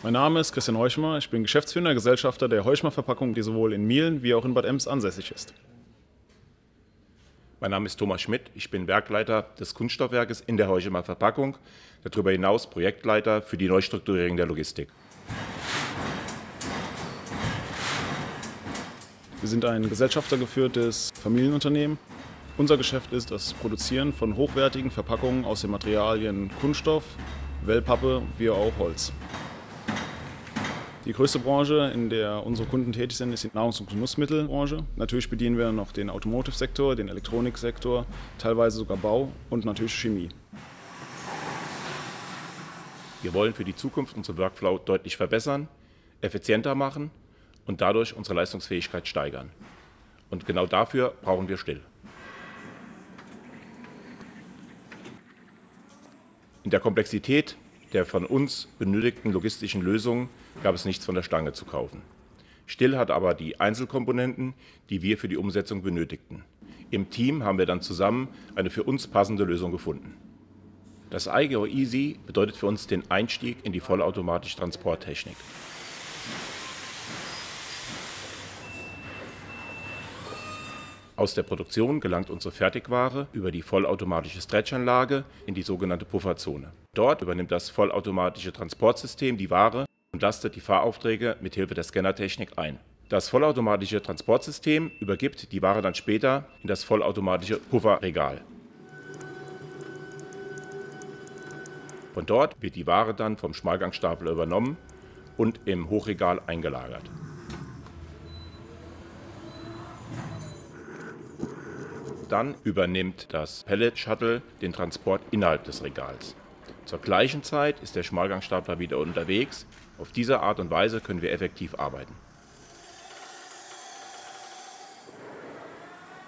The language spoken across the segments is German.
Mein Name ist Christian Heuschmer, ich bin Geschäftsführender Gesellschafter der Heuschmer Verpackung, die sowohl in Mielen wie auch in Bad Ems ansässig ist. Mein Name ist Thomas Schmidt, ich bin Werkleiter des Kunststoffwerkes in der Heuschmer Verpackung, darüber hinaus Projektleiter für die Neustrukturierung der Logistik. Wir sind ein gesellschaftergeführtes Familienunternehmen. Unser Geschäft ist das Produzieren von hochwertigen Verpackungen aus den Materialien Kunststoff, Wellpappe wie auch Holz. Die größte Branche, in der unsere Kunden tätig sind, ist die Nahrungs- und Genussmittelbranche. Natürlich bedienen wir noch den Automotive-Sektor, den Elektroniksektor, teilweise sogar Bau und natürlich Chemie. Wir wollen für die Zukunft unseren Workflow deutlich verbessern, effizienter machen und dadurch unsere Leistungsfähigkeit steigern. Und genau dafür brauchen wir Still. In der Komplexität der von uns benötigten logistischen Lösungen gab es nichts von der Stange zu kaufen. Still hat aber die Einzelkomponenten, die wir für die Umsetzung benötigten. Im Team haben wir dann zusammen eine für uns passende Lösung gefunden. Das iGO Easy bedeutet für uns den Einstieg in die vollautomatische Transporttechnik. Aus der Produktion gelangt unsere Fertigware über die vollautomatische Stretchanlage in die sogenannte Pufferzone. Dort übernimmt das vollautomatische Transportsystem die Ware und lastet die Fahraufträge mit Hilfe der Scannertechnik ein. Das vollautomatische Transportsystem übergibt die Ware dann später in das vollautomatische Pufferregal. Von dort wird die Ware dann vom Schmalgangstapler übernommen und im Hochregal eingelagert. Dann übernimmt das Pallet Shuttle den Transport innerhalb des Regals. Zur gleichen Zeit ist der Schmalgangstapler wieder unterwegs. Auf diese Art und Weise können wir effektiv arbeiten.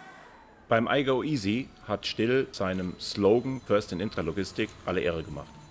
Beim iGO Easy hat Still seinem Slogan First in Intralogistik alle Ehre gemacht.